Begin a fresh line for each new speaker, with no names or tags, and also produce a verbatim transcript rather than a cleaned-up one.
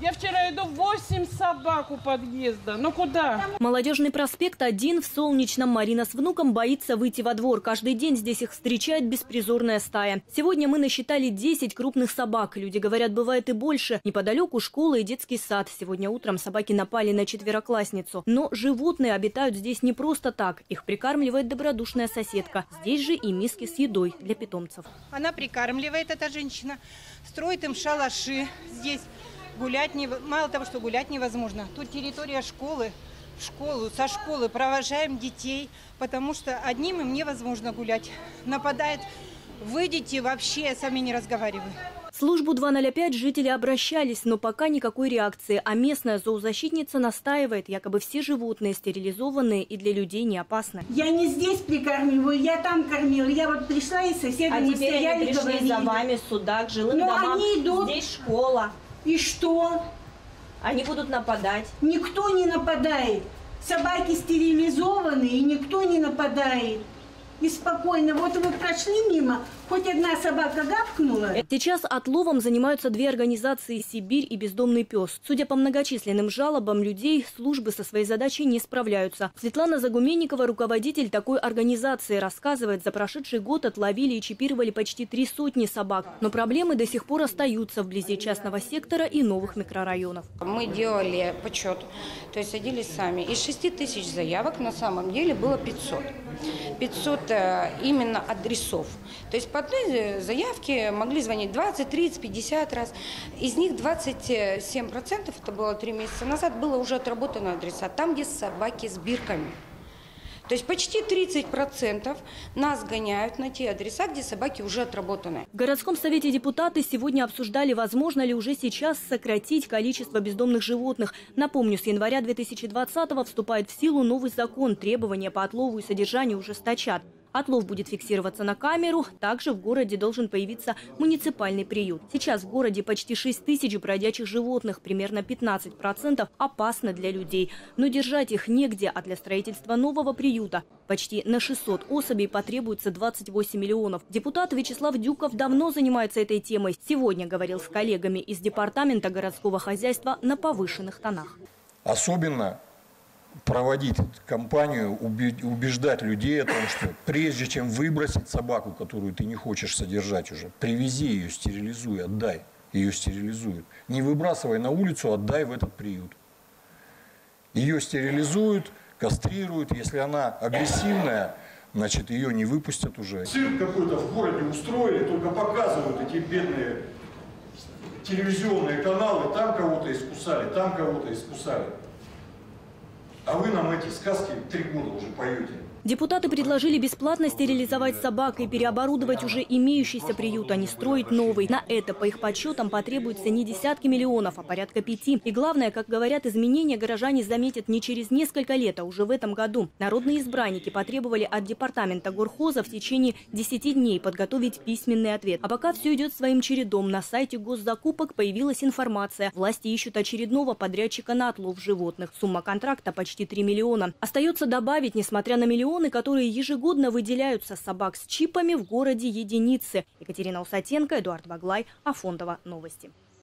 Я вчера иду, восемь собак у подъезда. Ну куда?
Молодежный проспект один в Солнечном. Марина с внуком боится выйти во двор. Каждый день здесь их встречает беспризорная стая. Сегодня мы насчитали десять крупных собак. Люди говорят, бывает и больше. Неподалеку школа и детский сад. Сегодня утром собаки напали на четвероклассницу. Но животные обитают здесь не просто так. Их прикармливает добродушная соседка. Здесь же и миски с едой для питомцев.
Она прикармливает, эта женщина, строит им шалаши здесь. Гулять не, мало того, что гулять невозможно. Тут территория школы, в школу, со школы провожаем детей, потому что одним им невозможно гулять. Нападает, выйдите, вообще сами не разговариваю.
В службу два ноль пять жители обращались, но пока никакой реакции. А местная зоозащитница настаивает, якобы все животные стерилизованные и для людей не опасны.
Я не здесь прикармливаю, я там кормила. Я вот пришла и соседи
а теперь они пришли говорили. За вами сюда, к жилым
но
домам.
Они идут...
Здесь школа.
И что?
Они будут нападать.
Никто не нападает. Собаки стерилизованы, и никто не нападает. И спокойно. Вот вы прошли мимо, хоть одна собака гавкнула.
Сейчас отловом занимаются две организации «Сибирь» и «Бездомный пес». Судя по многочисленным жалобам людей, службы со своей задачей не справляются. Светлана Загуменникова, руководитель такой организации, рассказывает, за прошедший год отловили и чипировали почти три сотни собак. Но проблемы до сих пор остаются вблизи частного сектора и новых микрорайонов.
Мы делали подсчет, то есть садились сами. Из шести тысяч заявок на самом деле было пятьсот. пятьсот именно адресов. То есть по одной заявке могли звонить двадцать, тридцать, пятьдесят раз. Из них двадцать семь процентов, это было три месяца назад, было уже отработано адреса. Там, где собаки с бирками. То есть почти тридцать процентов нас гоняют на те адреса, где собаки уже отработаны.
В городском совете депутаты сегодня обсуждали, возможно ли уже сейчас сократить количество бездомных животных. Напомню, с января две тысячи двадцатого вступает в силу новый закон. Требования по отлову и содержанию ужесточат. Отлов будет фиксироваться на камеру. Также в городе должен появиться муниципальный приют. Сейчас в городе почти шесть тысяч бродячих животных. Примерно пятнадцать процентов опасно для людей. Но держать их негде, а для строительства нового приюта почти на шестьсот особей потребуется двадцать восемь миллионов. Депутат Вячеслав Дюков давно занимается этой темой. Сегодня говорил с коллегами из департамента городского хозяйства на повышенных тонах.
Особенно проводить кампанию, убеждать людей о том, что прежде чем выбросить собаку, которую ты не хочешь содержать уже, привези ее, стерилизуй, отдай. Ее стерилизуют. Не выбрасывай на улицу, отдай в этот приют. Ее стерилизуют, кастрируют. Если она агрессивная, значит, ее не выпустят уже.
Цирк какой-то в городе устроили, только показывают эти бедные телевизионные каналы. Там кого-то искусали, там кого-то искусали. А вы нам эти сказки три года уже поете.
Депутаты предложили бесплатно стерилизовать собак и переоборудовать уже имеющийся приют, а не строить новый. На это, по их подсчетам, потребуется не десятки миллионов, а порядка пяти. И главное, как говорят, изменения горожане заметят не через несколько лет, а уже в этом году. Народные избранники потребовали от департамента горхоза в течение десяти дней подготовить письменный ответ. А пока все идет своим чередом. На сайте госзакупок появилась информация. Власти ищут очередного подрядчика на отлов животных. Сумма контракта почти три миллиона. Остается добавить, несмотря на миллион, которые ежегодно выделяются собак с чипами в городе единицы. Екатерина Усатенко, Эдуард Баглай, Афондова. Новости.